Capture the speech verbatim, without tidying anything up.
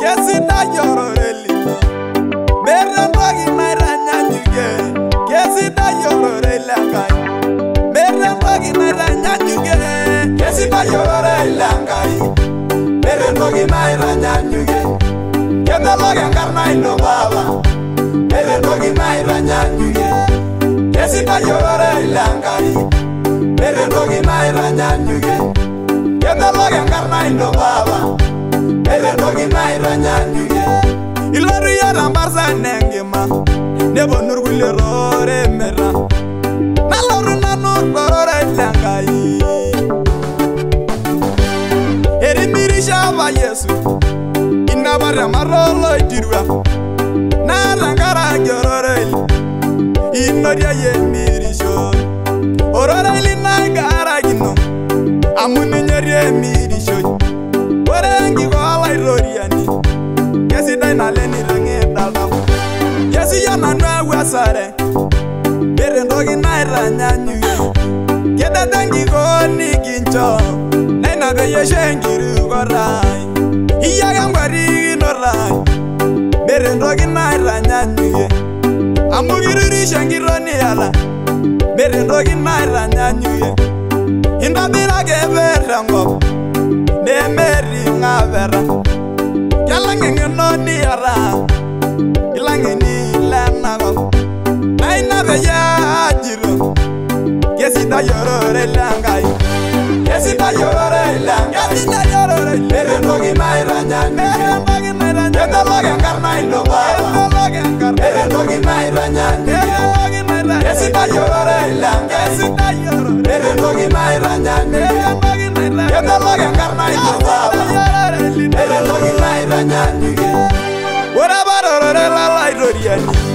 Kesida yororeli Merendogi nairanyanyuge Kesida yororeli angai Merendogi nairanyanyuge Kesida yororeli angai Merendogi nairanyanyuge Kemeloge nkarna ino baba Merendogi nairanyanyuge Kesida yororeli angai Merendogi nairanyanyuge Kemeloge nkarna ino baba Merendogi nairanyanyuge Iloru yara mbarsa nengima Nebo nurgule rore mera Naloru nanu rore langai Eri mirisha ba Yesu Inabara marolo itirwa Narangara gyorore Inoria ye mirisho Orore ili nangara gino Amuni nyeri mirisho Orengi wala iroriani Kesida inaleni rangi daldam Kesi yana nwe wasare Merendogi nairanyanyuge Keda dangi koni kincho Naina beye shengiru korai Iyaga ngwari inorai Merendogi nairanyanyuge Amugiruri shengironi yala Merendogi nairanyanyuge Indabira gebera ngop Nemeri ngavera Kalangenge no ni yara Ilangeni lanago Naina beya jiro Kesida yorore langai Kesida yorore langai Kesida yorore Merendogi nairanyanyuge Merendogi nairanyanyuge Kemeloge nkarna ino baba Merendogi nairanyanyuge Kesida yorore langai Kesida yorore Merendogi nairanyanyuge Kemeloge nkarna ino baba Merendogi nairanyanyuge Ora barorore la la iroriani